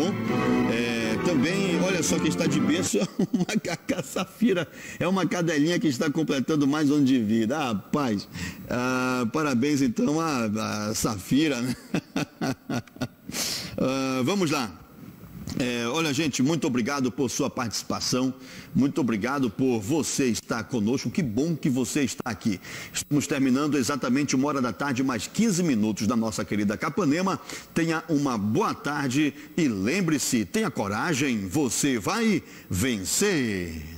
bom? Também, olha só quem está de berço, uma Cacá Safira, é uma cadelinha que está completando mais um ano de vida. Ah, paz, parabéns então a Safira, né? Vamos lá. Olha, gente, muito obrigado por sua participação, muito obrigado por você estar conosco, que bom que você está aqui. Estamos terminando exatamente 1h da tarde, mais 15 minutos da nossa querida Capanema. Tenha uma boa tarde e lembre-se, tenha coragem, você vai vencer.